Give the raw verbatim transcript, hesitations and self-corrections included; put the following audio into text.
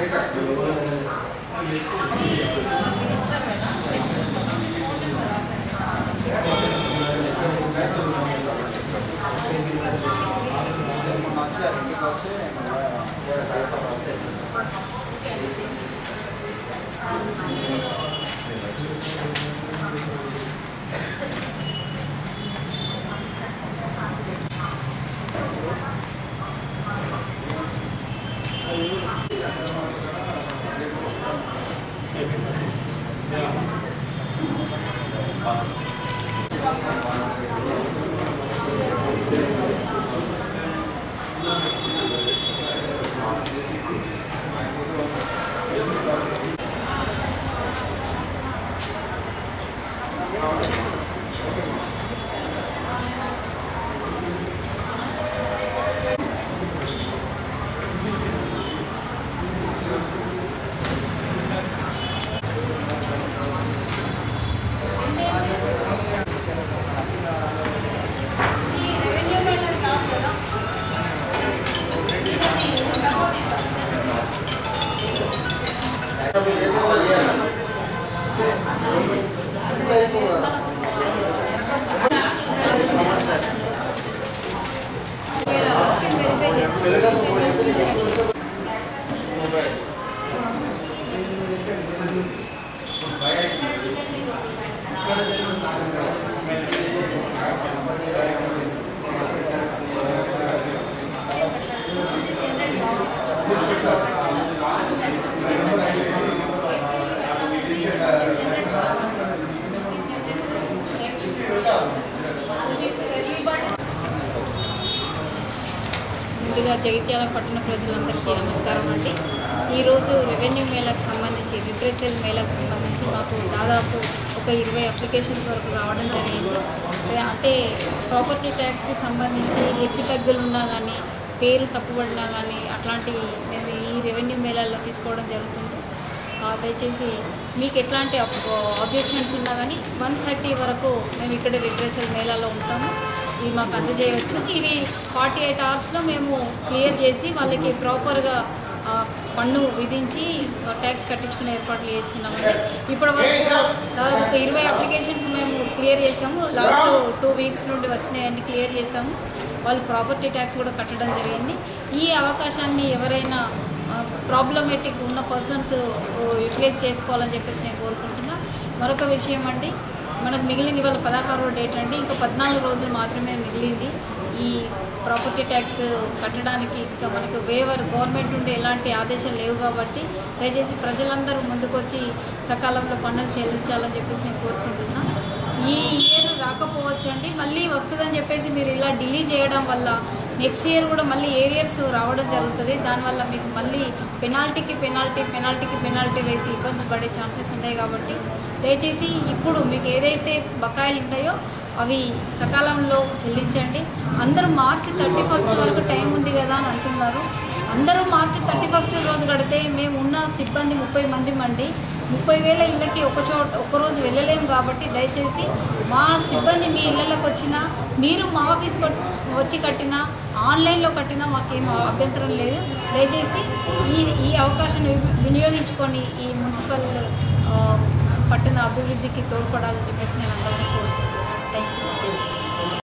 ముందుగా జగిత్యాల పట్టణ ప్రజలందరికీ నమస్కారం అండి. ఈరోజు రెవెన్యూ మేళకు సంబంధించి రిట్రెసల్ మేళకు సంబంధించి మాకు దాదాపు ఒక ఇరవై అప్లికేషన్స్ వరకు రావడం జరిగింది. అంటే ప్రాపర్టీ ట్యాక్స్కి సంబంధించి హెచ్చు తగ్గులు ఉన్నా కానీ, పేరు తప్పుబడినా కానీ అట్లాంటి మేము ఈ రెవెన్యూ మేళాల్లో తీసుకోవడం జరుగుతుంది. దయచేసి మీకు ఎట్లాంటి అబ్జెక్షన్స్ ఉన్నా కానీ వన్ థర్టీ వరకు మేము ఇక్కడ రిట్రెసల్ మేళాలో ఉంటాము. ఇవి మాకు అందజేయవచ్చు. ఇవి ఫార్టీ ఎయిట్ అవర్స్లో మేము క్లియర్ చేసి వాళ్ళకి ప్రాపర్గా పన్ను విధించి ట్యాక్స్ కట్టించుకునే ఏర్పాట్లు చేస్తున్నామండి. ఇప్పటి వరకు దాదాపు ఒక ఇరవై అప్లికేషన్స్ మేము క్లియర్ చేసాము. లాస్ట్ టూ వీక్స్ నుండి వచ్చినాయన్నీ క్లియర్ చేసాము. వాళ్ళు ప్రాపర్టీ ట్యాక్స్ కూడా కట్టడం జరిగింది. ఈ అవకాశాన్ని ఎవరైనా ప్రాబ్లమేటిక్ ఉన్న పర్సన్స్ యూటిలైజ్ చేసుకోవాలని చెప్పేసి నేను కోరుకుంటున్నా. మరొక విషయం అండి, మనకు మిగిలింది ఇవాళ పదహారో డేట్ అండి. ఇంకా పద్నాలుగు రోజులు మాత్రమే మిగిలింది ఈ ప్రాపర్టీ ట్యాక్స్ కట్టడానికి. ఇంకా మనకు వేవర్ గవర్నమెంట్ నుండి ఎలాంటి ఆదేశాలు లేవు కాబట్టి దయచేసి ప్రజలందరూ ముందుకొచ్చి సకాలంలో పన్నులు చెల్లించాలని చెప్పేసి నేను కోరుకుంటున్నా. ఈ ఇయర్ రాకపోవచ్చు అండి, మళ్ళీ వస్తుందని చెప్పేసి మీరు ఇలా డిలే చేయడం వల్ల నెక్స్ట్ ఇయర్ కూడా మళ్ళీ ఏరియర్స్ రావడం జరుగుతుంది. దానివల్ల మీకు మళ్ళీ పెనాల్టీకి పెనాల్టీ పెనాల్టీకి పెనాల్టీ వేసి ఇబ్బంది పడే ఛాన్సెస్ ఉన్నాయి. కాబట్టి దయచేసి ఇప్పుడు మీకు ఏదైతే బకాయిలు ఉన్నాయో అవి సకాలంలో చెల్లించండి. అందరూ మార్చి థర్టీ ఫస్ట్ వరకు టైం ఉంది కదా అని అంటున్నారు. అందరూ మార్చి థర్టీ ఫస్ట్ రోజు కడితే మేము ఉన్న సిబ్బంది ముప్పై మంది మండి ముప్పై వేల ఇళ్ళకి ఒక చోట ఒక్కరోజు వెళ్ళలేము. కాబట్టి దయచేసి మా సిబ్బంది మీ ఇళ్ళకి వచ్చినా, మీరు మా ఆఫీస్కి వచ్చి కట్టినా, ఆన్లైన్లో కట్టినా మాకేం అభ్యంతరం లేదు. దయచేసి ఈ ఈ అవకాశాన్ని వినియోగించుకొని ఈ మున్సిపల్ పట్టణ అభివృద్ధికి తోడ్పడాలని చెప్పేసి నేను అందరినీ కోరుకుంటున్నాను. Thank you.